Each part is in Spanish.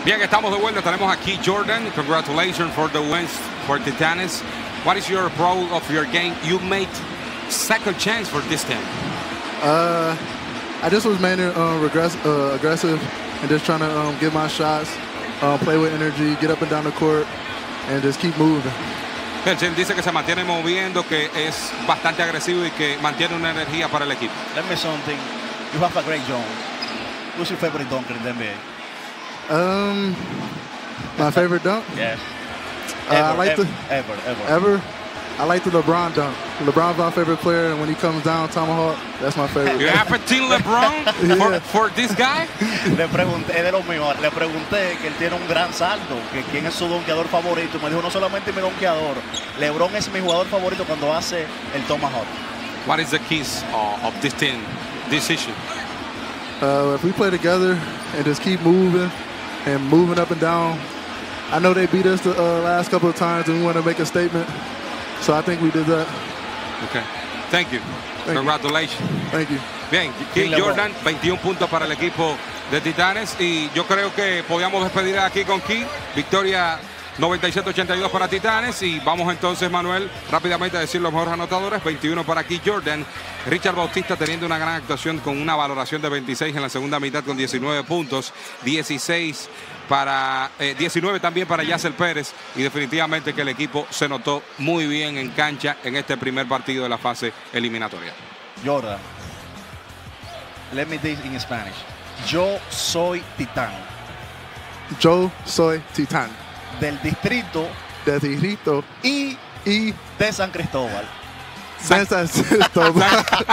Bien, estamos de vuelta. Tenemos aquí Jordan. Congratulations for the wins for Titanes. What is your pro of your game? You made second chance for this team. I just was mainly aggressive and just trying to get my shots, play with energy, get up and down the court, and just keep moving. Él dice que se mantiene moviendo, que es bastante agresivo y que mantiene una energía para el equipo. Let me something. You have a great job. Who's your favorite dunker in the NBA? My favorite dunk? Yes. I like Ever. I like the LeBron dunk. LeBron's my favorite player, and when he comes down tomahawk, that's my favorite. You have a team LeBron Yeah. for this guy? Le pregunté, es de los míos, le pregunté que él tiene un gran salto, que quién es su donkeador favorito. Y me dijo, no solamente mi donkeador, LeBron es mi jugador favorito cuando hace el tomahawk. What is the keys of this team, this issue? If we play together and just keep moving up and down. I know they beat us the last couple of times, and we want to make a statement. So I think we did that. Okay. Thank you. Congratulations. Thank you. Bien, King Jordan, 21 puntos para el equipo de Titanes. Y yo creo que podíamos despedir aquí con King. Victoria 97-82 para Titanes. Y vamos entonces, Manuel, rápidamente a decir los mejores anotadores. 21 para King Jordan. Richard Bautista teniendo una gran actuación con una valoración de 26 en la segunda mitad con 19 puntos. 19 también para Yasser Pérez, y definitivamente que el equipo se notó muy bien en cancha en este primer partido de la fase eliminatoria. Jordan, let me say in Spanish. Yo soy Titán. Yo soy Titán. Del distrito De Distrito y de San Cristóbal. San Cristóbal.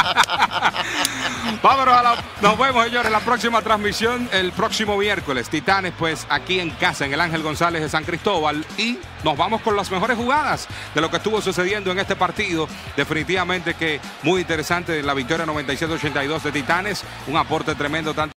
Vámonos nos vemos, señores, en la próxima transmisión el próximo miércoles. Titanes, pues, aquí en casa, en el Ángel González de San Cristóbal. Y nos vamos con las mejores jugadas de lo que estuvo sucediendo en este partido. Definitivamente que muy interesante la victoria 97-82 de Titanes. Un aporte tremendo tanto